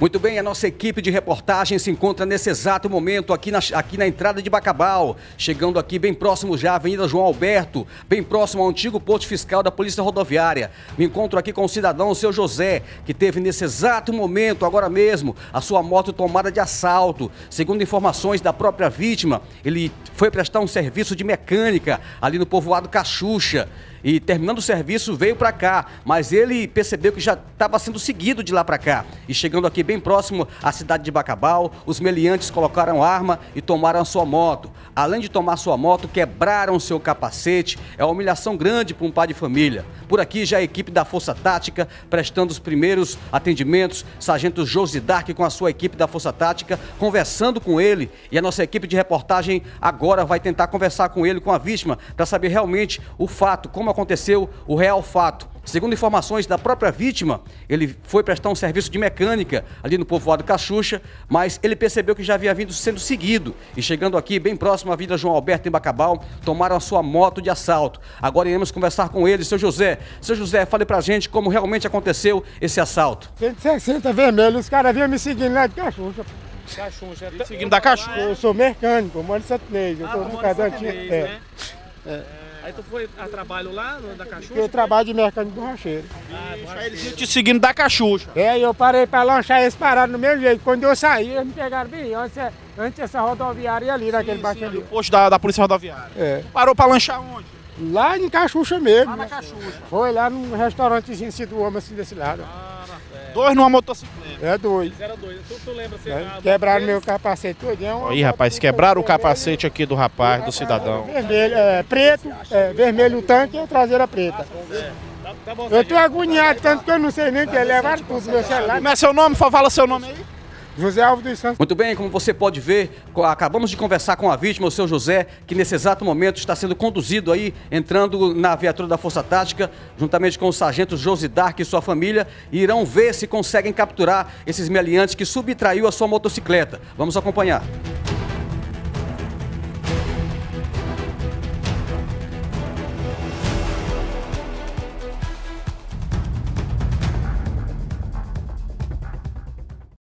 Muito bem, a nossa equipe de reportagem se encontra nesse exato momento aqui na entrada de Bacabal, chegando aqui bem próximo já à Avenida João Alberto, bem próximo ao antigo posto fiscal da Polícia Rodoviária. Me encontro aqui com o cidadão, o seu José, que teve nesse exato momento, agora mesmo, a sua moto tomada de assalto. Segundo informações da própria vítima, ele foi prestar um serviço de mecânica ali no povoado Cachucha. E terminando o serviço veio para cá, mas ele percebeu que já estava sendo seguido de lá para cá. E chegando aqui bem próximo à cidade de Bacabal, os meliantes colocaram arma e tomaram a sua moto. Além de tomar sua moto, quebraram seu capacete. É uma humilhação grande para um pai de família. Por aqui já a equipe da Força Tática prestando os primeiros atendimentos. Sargento Josi Dark com a sua equipe da Força Tática conversando com ele. E a nossa equipe de reportagem agora vai tentar conversar com ele, com a vítima, para saber realmente o fato, como aconteceu o real fato. Segundo informações da própria vítima, ele foi prestar um serviço de mecânica ali no povoado Cachucha, mas ele percebeu que já havia vindo sendo seguido e chegando aqui bem próximo à Avenida João Alberto em Bacabal, tomaram a sua moto de assalto. Agora iremos conversar com ele, seu José. Seu José, fale pra gente como realmente aconteceu esse assalto. 160 vermelho, os caras vinham me seguindo lá de Cachucha. Cachucha, seguindo da Cachucha. Eu sou mecânico, eu moro em Santo Inês, eu tô no cadantinho. Aí tu foi a trabalho lá da Cachucha? Eu trabalho de mecânico do Rocheiro. Eles iam te seguindo da Cachucha. Eu parei pra lanchar, eles pararam no mesmo jeito. Quando eu saí, eles me pegaram bem antes dessa rodoviária ali, naquele baixo ali. O posto da Polícia Rodoviária. Parou pra lanchar onde? Lá em Cachucha mesmo. Lá na Cachucha. Foi lá num restaurantezinho situamos assim desse lado. Dois numa motocicleta. Dois. Era dois. Tu lembra? Quebraram meu capacete todinho. Aí, rapaz, quebraram o capacete aqui do rapaz, do cidadão. Vermelho, preto, vermelho o tanque e a traseira preta. Eu tô agoniado tanto que eu não sei nem o que é. Levaram tudo meu celular. Como é seu nome? Fala seu nome aí. José Alves dos Santos. Muito bem, como você pode ver, acabamos de conversar com a vítima, o seu José, que nesse exato momento está sendo conduzido aí, entrando na viatura da Força Tática, juntamente com o sargento Josi Dark e sua família, e irão ver se conseguem capturar esses meliantes que subtraiu a sua motocicleta. Vamos acompanhar.